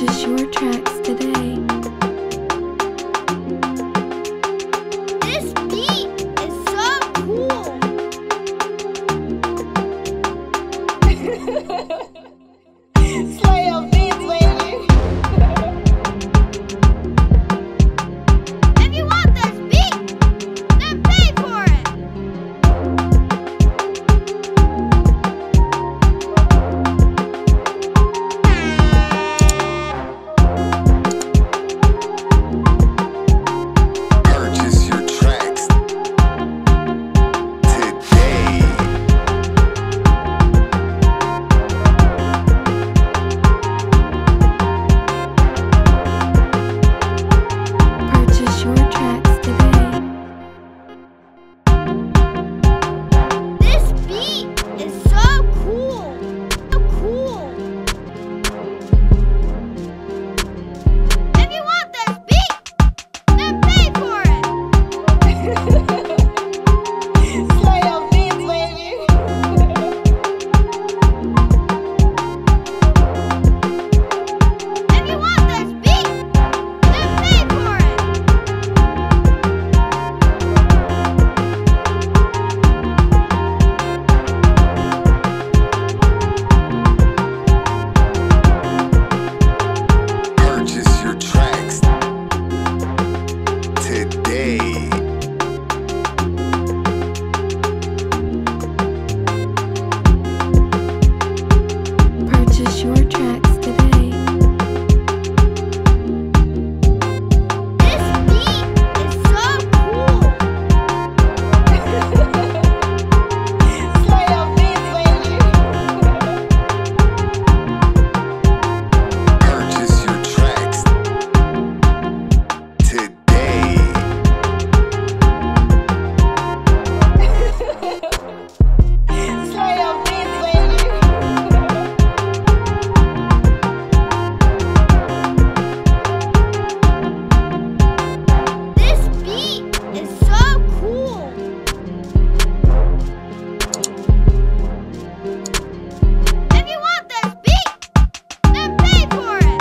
Purchase your tracks today. This beat is so cool. Slay your beats, baby. If you want this beat, then pay for it. Purchase your tracks today. Purchase your tracks today. This beat is so cool. So cool. If you want this beat, then pay for it. Slay your beats, baby. If you want this beat, then pay for it. Purchase your tracks today. Purchase your tracks today. This beat is so cool. Slay your beats, baby. Purchase your tracks today. Slay your beats, baby. This beat is so cool. If you want this beat, then pay for it.